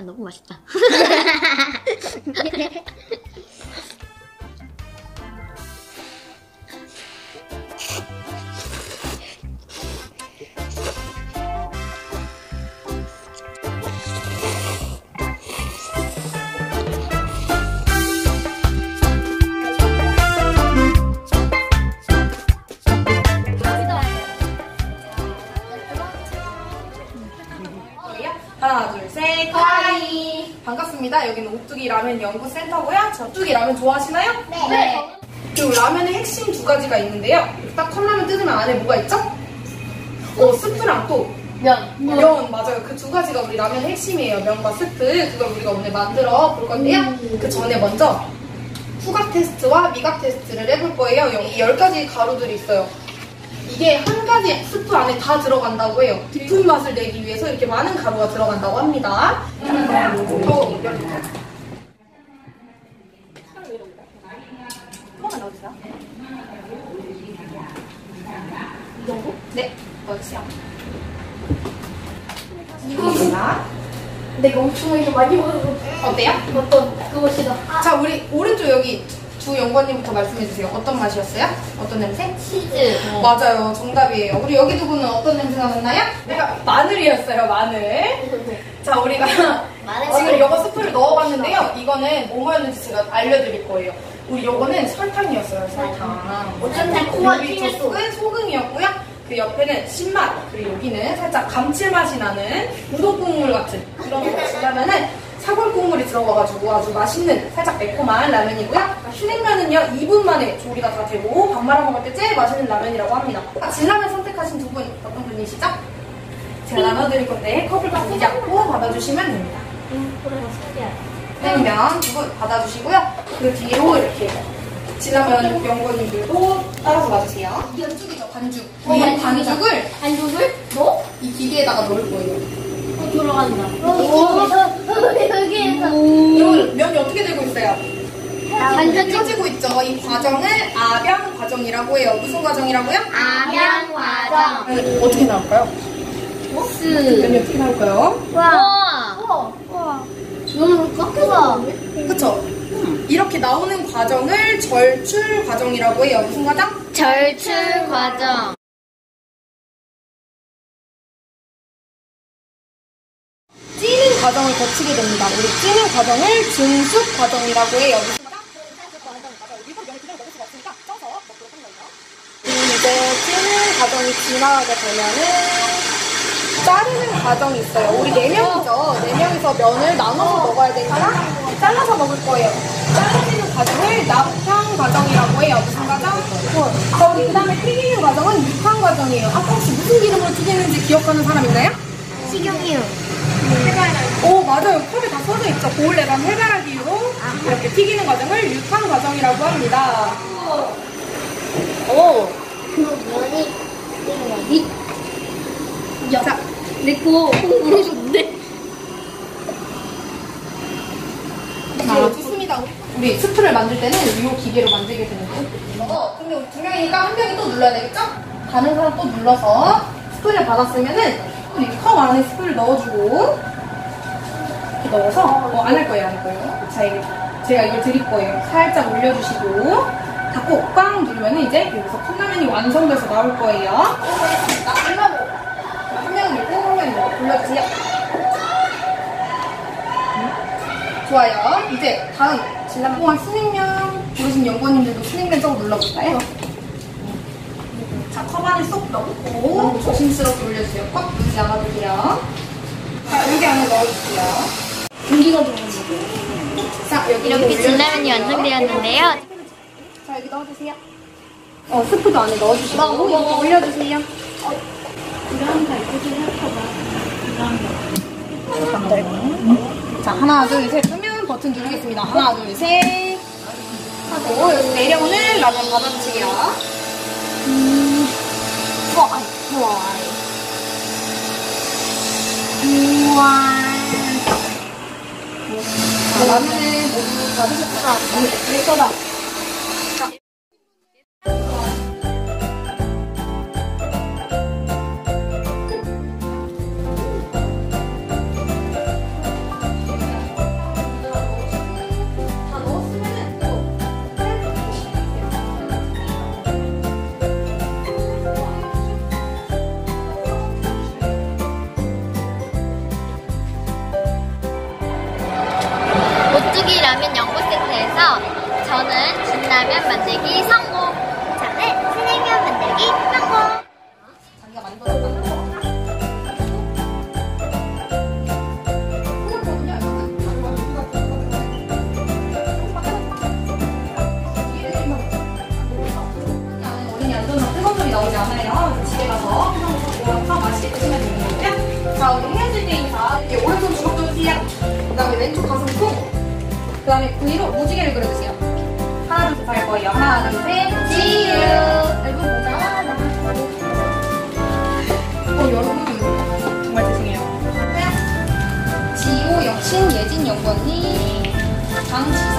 라면 너무 맛있다. 하나, 둘, 셋. 하이. 반갑습니다. 여기는 오뚜기 라면 연구센터고요. 저 오뚜기 라면 좋아하시나요? 네. 그리고 라면의 핵심 두 가지가 있는데요. 딱 컵라면 뜯으면 안에 뭐가 있죠? 스프랑 또 면 맞아요. 그 두 가지가 우리 라면의 핵심이에요. 면과 스프. 그걸 우리가 오늘 만들어 볼 건데요. 그 전에 먼저 후각 테스트와 미각 테스트를 해볼 거예요. 여기 10가지 가루들이 있어요. 이게 한 가지 스프 안에 다 들어간다고 해요. 깊은 맛을 내기 위해서 이렇게 많은 가루가 들어간다고 합니다. 이 정도? 네, 넣어주세요. 이거입니다. 내가 엄청 이거 많이 먹어서 어때요? 그것이다. 자, 우리 오른쪽 여기 주 연구원님부터 말씀해주세요. 어떤 맛이었어요? 어떤 냄새? 치즈. 맞아요. 정답이에요. 우리 여기 두 분은 어떤 냄새가 났나요? 내가 마늘이었어요. 마늘. 자, 우리가 지금 이거 스프를 넣어봤는데요. 이거는 뭐였는지 제가 알려드릴 거예요. 우리 요거는 설탕이었어요. 설탕. 어쩐지 코가 여기 튀겼어. 쪽은 소금이었고요. 그 옆에는 신맛. 그리고 여기는 살짝 감칠맛이 나는 우동 국물 같은 그런 거 주려면은 사골 국물이 들어가가지고 아주 맛있는 살짝 매콤한 라면이고요. 슈냉면은요 2분 만에 조리가 다 되고 밥 말아 먹을 때 제일 맛있는 라면이라고 합니다. 진라면 선택하신 두 분 어떤 분이시죠? 제가 나눠드릴 건데 컵을 바꾸지 않고 받아주시면 됩니다. 냉면 두 분 받아주시고요. 그 뒤로 이렇게 진라면 연구원님들도 따라서 와주세요. 반죽이죠, 반죽. 이 반죽을 너? 이 기계에다가 넣을 거예요. 들어간다. 여기에서. 여러분 면이 어떻게 되고 있어요? 반죽 펴지고 있죠. 이 과정을 아병 과정이라고 해요. 무슨 과정이라고요? 아면 과정. 어떻게 나올까요? 스. 면이 어떻게 나올까요? 와. 너무 깎여가. 그쵸? 이렇게 나오는 과정을 절출 과정이라고 해요. 무슨 과정? 절출 과정. 찌는 과정을 거치게 됩니다. 우리 찌는 과정을 증숙 과정이라고 해요. 이제 찌는 과정이 지나가게 되면은 자르는 과정이 있어요. 우리 4명이죠. 4명이서 면을 나눠서 먹어야 되니까 잘라서 먹을 거예요. 자르는 과정을 납향 과정이라고 해요. 무슨 과정? 자, 우리 그 다음에 튀기는 과정은 육향 과정이에요. 아까 혹시 무슨 기름으로 튀기는지 기억하는 사람 있나요? 식용유. 오, 맞아요. 컵에 다 써져 있죠. 고울레감 해바라기로 이렇게 튀기는 과정을 육향 과정이라고 합니다. 오. 면이 자, 내거 물어줬는데. 좋습니다. 우리 스프를 만들 때는 이 기계로 만들게 되는데. 근데 우리 2명이니까 한 명이 또 눌러야 되겠죠? 다른 사람 또 눌러서 스프를 받았으면은 또 이 컵 안에 스프를 넣어주고 이렇게 넣어서 안 할 거예요, 안 할 거예요. 자, 이게 제가 이걸 드릴 거예요. 살짝 올려주시고 닫고 꽝 누르면 이제 여기서 컵라면이 완성돼서 나올 거예요. 한 명은 밀고 한 명은 밀고 골라주세요. 좋아요. 이제 다음 진라면 스낵면 고르신 연구원님들도 스낵면 좀 눌러볼까요? 자, 컵 안에 쏙 넣고 조심스럽게 올려주세요. 꽉 누르지 않아주세요. 자, 여기 안에 넣어주세요. 공기가 들어가지고. 자, 여기 이렇게 진라면이 완성되었는데요. 자, 여기 넣어주세요. 스프도 안에 넣어주시고 이렇게 올려주세요. 이런 이쁘게 생각하다. 자, 하나, 둘, 셋 뜨면 버튼 누르겠습니다. 하나, 둘, 셋 하고 여기 내려오는 라면 받아주세요. 우와. 자, 라면을 모두 다 드셨구나. 될 거다. 많아요. 그래서 집에 가서 해서 맛있게 드시면 되는 거고요. 자, 우리 헤어질 때 인사. 이렇게 오른손 주먹 띄야. 그 다음에 왼쪽 가슴 쿵. 그 다음에 V로 무지개를 그려주세요. 하나, 둘, 셋 할 거예요. 하나, 둘, 셋. See you. 여러분 보자. 여러분. 정말 죄송해요. 지호, 역신, 예진, 연구언니, 강지.